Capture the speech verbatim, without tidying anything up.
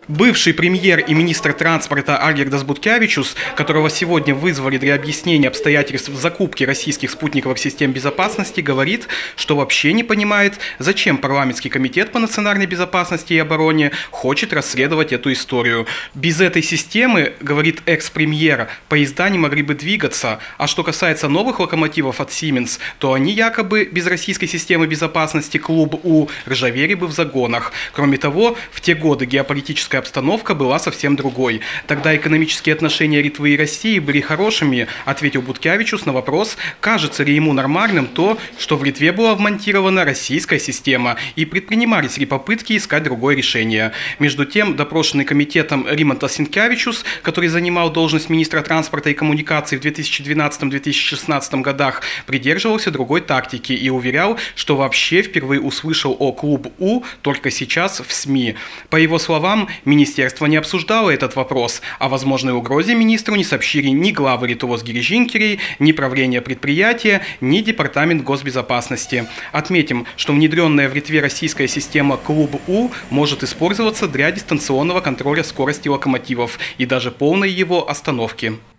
Бывший премьер и министр транспорта Альгирдас Буткевичус, которого сегодня вызвали для объяснения обстоятельств закупки российских спутниковых систем безопасности, говорит, что вообще не понимает, зачем парламентский комитет по национальной безопасности и обороне хочет расследовать эту историю. Без этой системы, говорит экс-премьер, поезда не могли бы двигаться, а что касается новых локомотивов от Siemens, то они якобы без российской системы безопасности клуб У ржавели бы в загонах. Кроме того, в те годы геополитическая обстановка была совсем другой. Тогда экономические отношения Литвы и России были хорошими, ответил Буткевичус на вопрос, кажется ли ему нормальным то, что в Литве была вмонтирована российская система, и предпринимались ли попытки искать другое решение. Между тем, допрошенный комитетом Римонтас Синкевичус, который занимал должность министра транспорта и коммуникаций в две тысячи двенадцатом — две тысячи шестнадцатом годах, придерживался другой тактики и уверял, что вообще впервые услышал о клуб У только сейчас в СМИ. По его словам, министерство не обсуждало этот вопрос, о возможной угрозе министру не сообщили ни главы Lietuvos geležinkeliai, ни правление предприятия, ни департамент госбезопасности. Отметим, что внедренная в Литве российская система клуб У может использоваться для дистанционного контроля скорости локомотивов и даже полной его остановки.